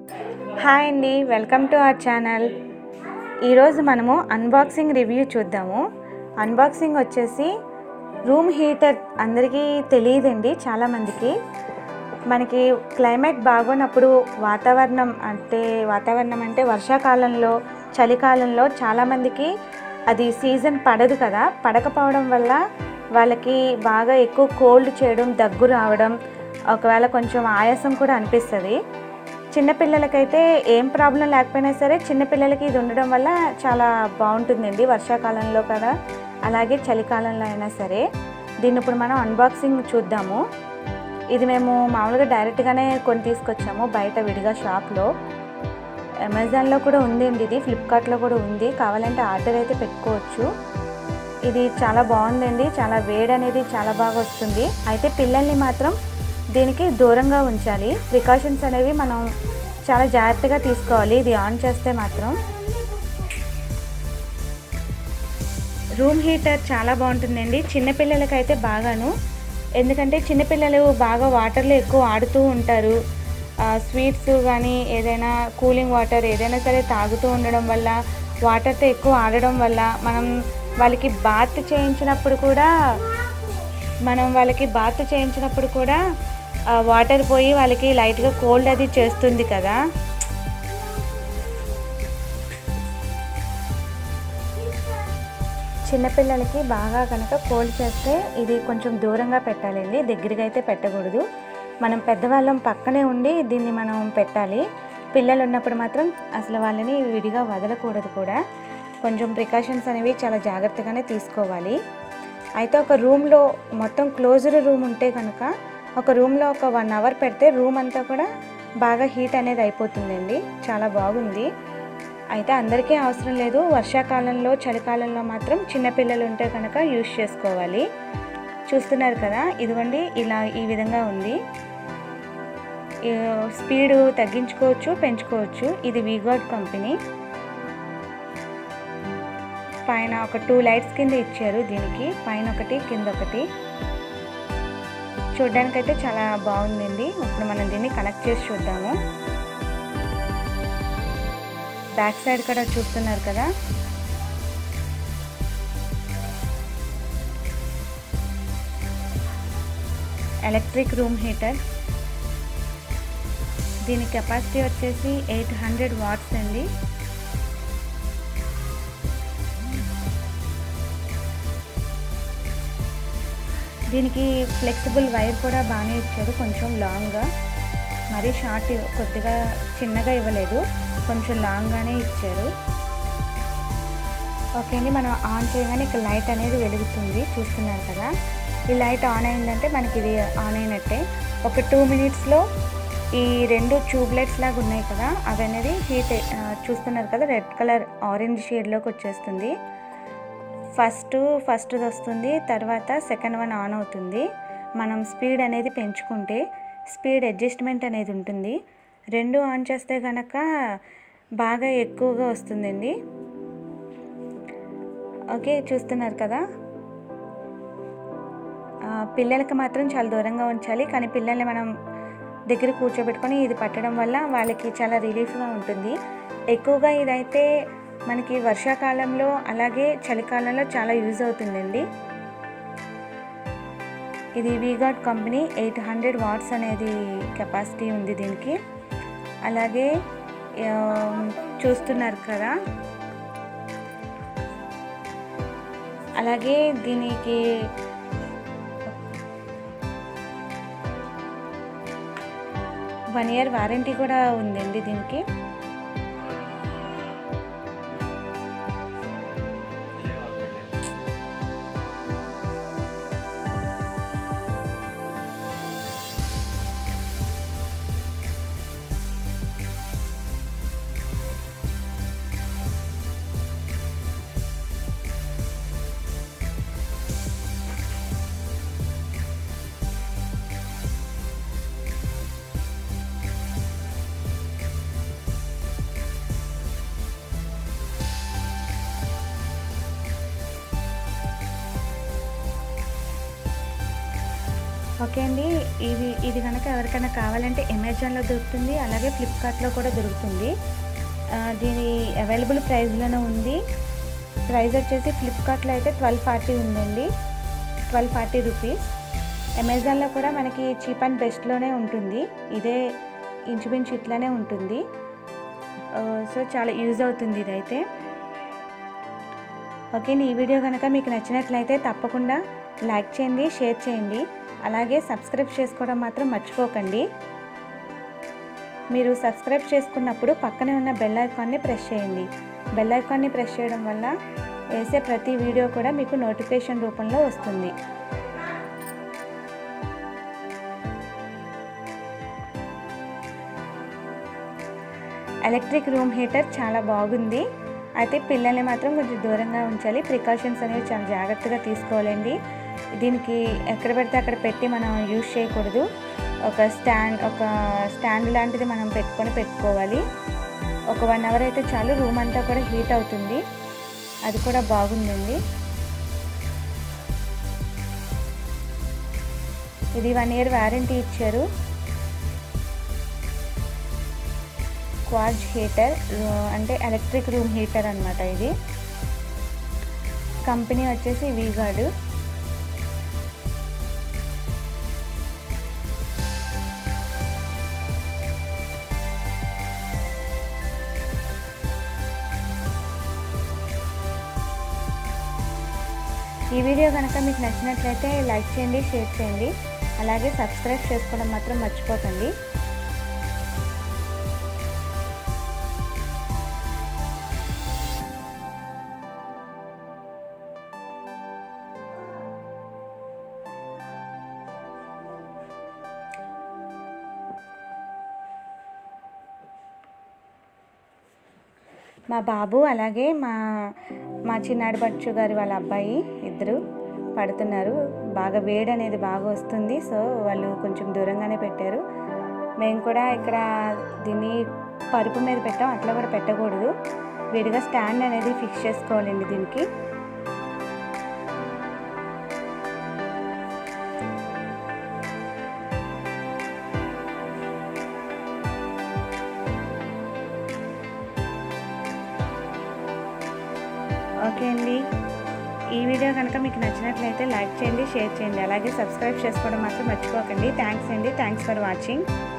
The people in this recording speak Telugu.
హాయ్ అండి, వెల్కమ్ టు అవర్ ఛానల్. ఈరోజు మనము అన్బాక్సింగ్ రివ్యూ చూద్దాము. అన్బాక్సింగ్ వచ్చేసి రూమ్ హీటర్. అందరికీ తెలియదండి చాలామందికి. మనకి క్లైమేట్ బాగున్నప్పుడు వాతావరణం అంటే వర్షాకాలంలో, చలికాలంలో చాలామందికి అది సీజన్ పడదు కదా. పడకపోవడం వల్ల వాళ్ళకి బాగా ఎక్కువ కోల్డ్ చేయడం, దగ్గు రావడం, ఒకవేళ కొంచెం ఆయాసం కూడా అనిపిస్తుంది. చిన్నపిల్లలకైతే ఏం ప్రాబ్లం లేకపోయినా సరే చిన్నపిల్లలకి ఇది ఉండడం వల్ల చాలా బాగుంటుందండి వర్షాకాలంలో కదా, అలాగే చలికాలంలో అయినా సరే. దీన్ని ఇప్పుడు మనం అన్బాక్సింగ్ చూద్దాము. ఇది మేము మామూలుగా డైరెక్ట్గానే కొని తీసుకొచ్చాము బయట విడిగా షాప్లో. అమెజాన్లో కూడా ఉందండి, ఇది ఫ్లిప్కార్ట్లో కూడా ఉంది. కావాలంటే ఆర్డర్ అయితే పెట్టుకోవచ్చు. ఇది చాలా బాగుందండి, చాలా వేడి అనేది చాలా బాగా వస్తుంది. అయితే పిల్లల్ని మాత్రం దీనికి దూరంగా ఉంచాలి. ప్రికాషన్స్ అనేవి మనం చాలా జాగ్రత్తగా తీసుకోవాలి ఇది ఆన్ చేస్తే మాత్రం. రూమ్ హీటర్ చాలా బాగుంటుందండి చిన్నపిల్లలకైతే బాగాను. ఎందుకంటే చిన్నపిల్లలు బాగా వాటర్లో ఎక్కువ ఆడుతూ ఉంటారు. స్వీట్స్ కానీ ఏదైనా కూలింగ్ వాటర్ ఏదైనా సరే తాగుతూ ఉండడం వల్ల, వాటర్తో ఎక్కువ ఆడడం వల్ల వాళ్ళకి బాత్ చేయించినప్పుడు కూడా వాటర్ పోయి వాళ్ళకి లైట్గా కోల్డ్ అది చేస్తుంది కదా. చిన్నపిల్లలకి బాగా కనుక కోల్డ్ చేస్తే ఇది కొంచెం దూరంగా పెట్టాలండి, దగ్గరగా అయితే పెట్టకూడదు. మనం పెద్దవాళ్ళం పక్కనే ఉండి దీన్ని మనం పెట్టాలి. పిల్లలు ఉన్నప్పుడు మాత్రం అసలు వాళ్ళని విడిగా వదలకూడదు కూడా. కొంచెం ప్రికాషన్స్ అనేవి చాలా జాగ్రత్తగానే తీసుకోవాలి. అయితే ఒక రూమ్లో మొత్తం క్లోజ్డ్ రూమ్ ఉంటే కనుక ఒక రూమ్లో ఒక 1 అవర్ పెడితే రూమ్ అంతా కూడా బాగా హీట్ అనేది అయిపోతుందండి. చాలా బాగుంది. అయితే అందరికీ అవసరం లేదు, వర్షాకాలంలో చలికాలంలో మాత్రం చిన్నపిల్లలు ఉంటే కనుక యూజ్ చేసుకోవాలి. చూస్తున్నారు కదా, ఇదిగోండి ఇలా ఈ విధంగా ఉంది. స్పీడ్ తగ్గించుకోవచ్చు, పెంచుకోవచ్చు. ఇది వీగార్డ్ కంపెనీ. పైన ఒక 2 లైట్స్ కింద ఇచ్చారు దీనికి, పైన ఒకటి కింద ఒకటి. చూడ్డానికైతే చాలా బాగుందండి. ఇప్పుడు మనం దీన్ని కనెక్ట్ చేసి చూద్దాము. బ్యాక్ సైడ్ కూడా చూస్తున్నారు కదా. Electric room heater. దీని కెపాసిటీ వచ్చేసి 800 వాట్స్ అండి. దీనికి ఫ్లెక్సిబుల్ వైర్ కూడా బాగానే ఇచ్చారు, కొంచెం లాంగ్గా. మరీ షార్ట్ కొద్దిగా చిన్నగా ఇవ్వలేదు, కొంచెం లాంగ్గానే ఇచ్చారు. ఓకే అండి, మనం ఆన్ చేయగానే ఇక్కడ లైట్ అనేది వెలుగుతుంది, చూస్తున్నారు కదా. ఈ లైట్ ఆన్ అయిందంటే మనకి ఇది ఆన్ అయినట్టే. ఒక 2 మినిట్స్లో ఈ 2 ట్యూబ్లైట్స్ లాగా ఉన్నాయి కదా, అవి అనేది హీట్ చూస్తున్నారు కదా, రెడ్ కలర్ ఆరెంజ్ షేడ్లోకి వచ్చేస్తుంది. ఫస్ట్ది వస్తుంది, తర్వాత సెకండ్ వన్ ఆన్ అవుతుంది. మనం స్పీడ్ అనేది పెంచుకుంటే స్పీడ్ అడ్జస్ట్మెంట్ అనేది ఉంటుంది. 2 ఆన్ చేస్తే కనుక బాగా ఎక్కువగా వస్తుందండి. ఓకే, చూస్తున్నారు కదా. పిల్లలకి మాత్రం చాలా దూరంగా ఉంచాలి, కానీ పిల్లల్ని మనం దగ్గర కూర్చోబెట్టుకొని ఇది పట్టడం వల్ల వాళ్ళకి చాలా రిలీఫ్గా ఉంటుంది. ఎక్కువగా ఇదైతే మనకి వర్షాకాలంలో అలాగే చలికాలంలో చాలా యూజ్ అవుతుందండి. ఇది వీగార్డ్ కంపెనీ. 800 వాట్స్ అనేది కెపాసిటీ ఉంది దీనికి. అలాగే చూస్తున్నారు కదా, అలాగే దీనికి వన్ ఇయర్ వారంటీ కూడా ఉందండి దీనికి. ఓకే అండి, ఇది కనుక ఎవరికైనా కావాలంటే అమెజాన్లో దొరుకుతుంది, అలాగే ఫ్లిప్కార్ట్లో కూడా దొరుకుతుంది. దీని అవైలబుల్ ప్రైస్లోనే ఉంది. ప్రైస్ వచ్చేసి ఫ్లిప్కార్ట్లో అయితే 1240 ఉందండి, 1240 రూపీస్. అమెజాన్లో కూడా మనకి చీప్ అండ్ బెస్ట్లోనే ఉంటుంది, ఇదే ఇంచుమించు ఇట్లానే ఉంటుంది. సో చాలా యూజ్ అవుతుంది ఇదైతే. ఓకే, ఈ వీడియో కనుక మీకు నచ్చినట్లయితే తప్పకుండా లైక్ చేయండి, షేర్ చేయండి, అలాగే సబ్స్క్రైబ్ చేసుకోవడం మాత్రం మర్చిపోకండి. మీరు సబ్స్క్రైబ్ చేసుకున్నప్పుడు పక్కనే ఉన్న బెల్ ఐకాన్ని ప్రెస్ చేయండి. బెల్ ఐకాన్ని ప్రెస్ చేయడం వల్ల వేసే ప్రతి వీడియో కూడా మీకు నోటిఫికేషన్ రూపంలో వస్తుంది. ఎలక్ట్రిక్ రూమ్ హీటర్ చాలా బాగుంది. అయితే పిల్లల్ని మాత్రం కొంచెం దూరంగా ఉంచాలి, ప్రికాషన్స్ అనేవి చాలా జాగ్రత్తగా తీసుకోవాలండి. దీనికి ఎక్కడ పడితే అక్కడ పెట్టి మనం యూజ్ చేయకూడదు. ఒక స్టాండ్ లాంటిది మనం పెట్టుకోవాలి. ఒక 1 అవర్ అయితే చాలు, రూమ్ అంతా కూడా హీట్ అవుతుంది. అది కూడా బాగుందండి. ఇది 1 ఇయర్ వారంటీ ఇచ్చారు. క్వార్ట్జ్ హీటర్ అంటే ఎలక్ట్రిక్ రూమ్ హీటర్ అన్నమాట. ఇది కంపెనీ వచ్చేసి వీగార్డ్. ఈ వీడియో కనుక మీకు నచ్చినట్లయితే లైక్ చేయండి, షేర్ చేయండి, అలాగే సబ్స్క్రైబ్ చేసుకోవడం మాత్రం మర్చిపోకండి. మా బాబు అలాగే మా చిన్నాడి బచ్చు గారి వాళ్ళ అబ్బాయి ఇద్దరు పడుతున్నారు. బాగా వేడి అనేది బాగా వస్తుంది, సో వాళ్ళు కొంచెం దూరంగానే పెట్టారు. మేము కూడా ఇక్కడ దీన్ని పరుపు మీద పెట్టాం, అట్లా కూడా పెట్టకూడదు, విడిగా స్టాండ్ అనేది ఫిక్స్ చేసుకోవాలండి దీనికి. ఓకే అండి, ఈ వీడియో కనుక మీకు నచ్చినట్లయితే లైక్ చేయండి, షేర్ చేయండి, అలాగే సబ్స్క్రైబ్ చేసుకోవడం మాత్రం మర్చిపోకండి. థ్యాంక్స్ అండి, థ్యాంక్స్ ఫర్ వాచింగ్.